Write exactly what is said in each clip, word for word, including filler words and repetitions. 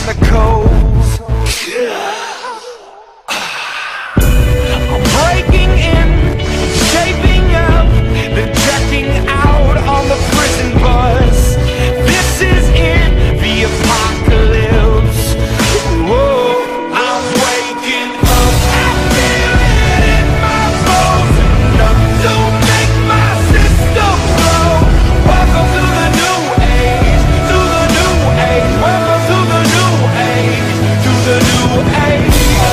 chemicals. I'm breaking in, shaping up, then checking out on the prison bus. This is it, the apocalypse. Whoa, I'm waking up, I feel it in my bones, enough to make my system blow. Welcome to the new age, to the new age. Welcome to the new age, to the new age.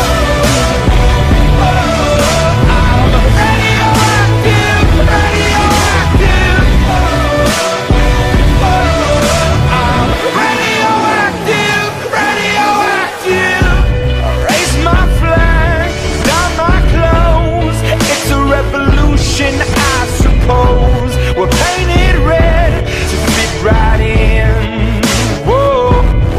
I suppose we're painted red to fit right in. Whoa,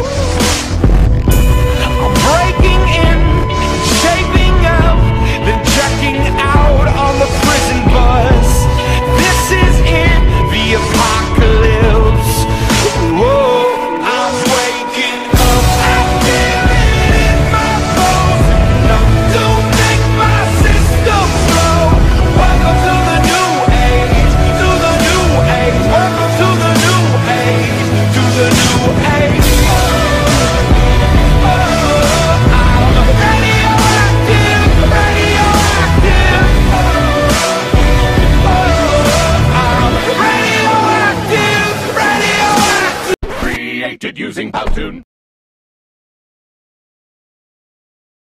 I'm breaking in, shaping up, then checking out on the prison bus. This is it, the apocalypse. Whoa, I'm waking up, I feel it in my bones, enough to make my system blow. Welcome to the new age, to the new age. Welcome to the new age, to the new age. Oh, I'm radioactive, radioactive. Oh, I'm radioactive, radioactive. Created using Powtoon.